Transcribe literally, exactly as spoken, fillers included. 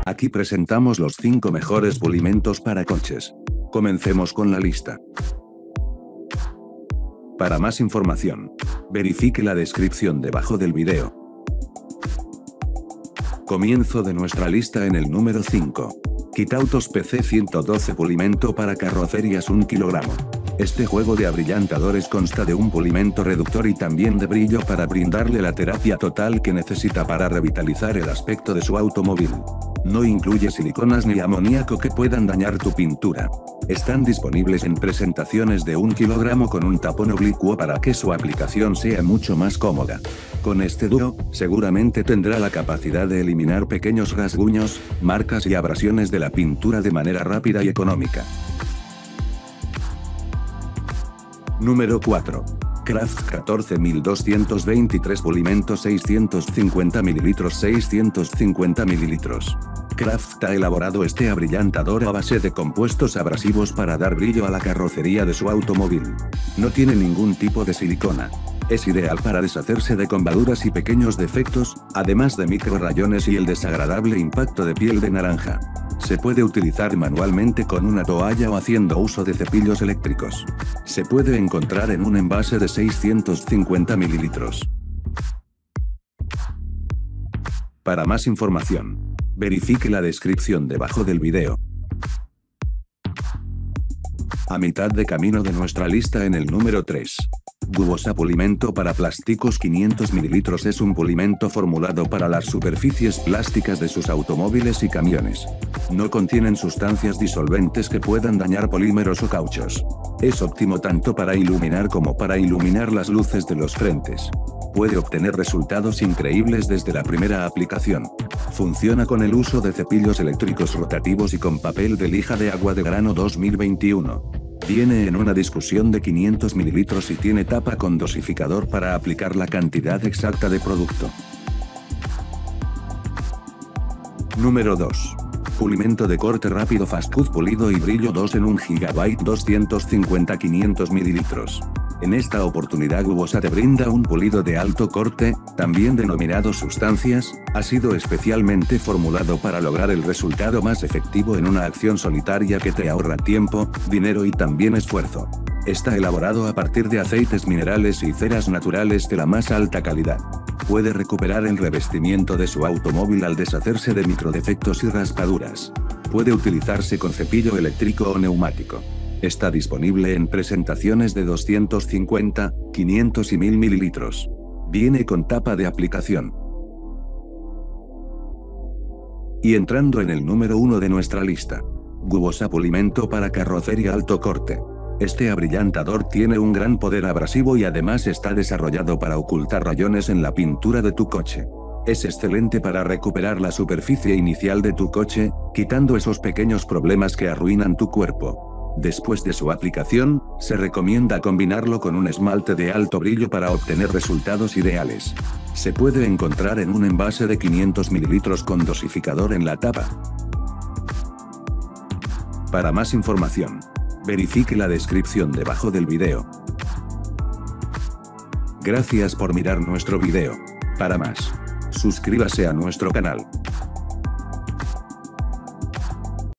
Aquí presentamos los cinco mejores pulimentos para coches. Comencemos con la lista. Para más información, verifique la descripción debajo del video. Comienzo de nuestra lista en el número cinco. Kitautos P C ciento doce Pulimento para carrocerías un kilogramo. Este juego de abrillantadores consta de un pulimento reductor y también de brillo para brindarle la terapia total que necesita para revitalizar el aspecto de su automóvil. No incluye siliconas ni amoníaco que puedan dañar tu pintura. Están disponibles en presentaciones de un kilogramo con un tapón oblicuo para que su aplicación sea mucho más cómoda. Con este dúo, seguramente tendrá la capacidad de eliminar pequeños rasguños, marcas y abrasiones de la pintura de manera rápida y económica. Número cuatro. Craft catorce mil doscientos veintitrés Pulimento seiscientos cincuenta mililitros seiscientos cincuenta mililitros. Craft ha elaborado este abrillantador a base de compuestos abrasivos para dar brillo a la carrocería de su automóvil. No tiene ningún tipo de silicona. Es ideal para deshacerse de combaduras y pequeños defectos, además de micro rayones y el desagradable impacto de piel de naranja. Se puede utilizar manualmente con una toalla o haciendo uso de cepillos eléctricos. Se puede encontrar en un envase de seiscientos cincuenta mililitros. Para más información, verifique la descripción debajo del video. A mitad de camino de nuestra lista en el número tres. Gubosa Pulimento para plásticos quinientos mililitros es un pulimento formulado para las superficies plásticas de sus automóviles y camiones. No contienen sustancias disolventes que puedan dañar polímeros o cauchos. Es óptimo tanto para iluminar como para iluminar las luces de los frentes. Puede obtener resultados increíbles desde la primera aplicación. Funciona con el uso de cepillos eléctricos rotativos y con papel de lija de agua de grano dos mil veintiuno. Viene en una discusión de quinientos mililitros y tiene tapa con dosificador para aplicar la cantidad exacta de producto. Número dos. Pulimento de corte rápido Fast Cut pulido y brillo dos en un gigabyte doscientos cincuenta quinientos mililitros. En esta oportunidad Gubosa te brinda un pulido de alto corte, también denominado sustancias, ha sido especialmente formulado para lograr el resultado más efectivo en una acción solitaria que te ahorra tiempo, dinero y también esfuerzo. Está elaborado a partir de aceites minerales y ceras naturales de la más alta calidad. Puede recuperar el revestimiento de su automóvil al deshacerse de microdefectos y raspaduras. Puede utilizarse con cepillo eléctrico o neumático. Está disponible en presentaciones de doscientos cincuenta, quinientos y mil mililitros. Viene con tapa de aplicación. Y entrando en el número uno de nuestra lista. Gubosa Pulimento para carrocería alto corte. Este abrillantador tiene un gran poder abrasivo y además está desarrollado para ocultar rayones en la pintura de tu coche. Es excelente para recuperar la superficie inicial de tu coche, quitando esos pequeños problemas que arruinan tu cuerpo. Después de su aplicación, se recomienda combinarlo con un esmalte de alto brillo para obtener resultados ideales. Se puede encontrar en un envase de quinientos mililitros con dosificador en la tapa. Para más información, verifique la descripción debajo del video. Gracias por mirar nuestro video. Para más, suscríbase a nuestro canal.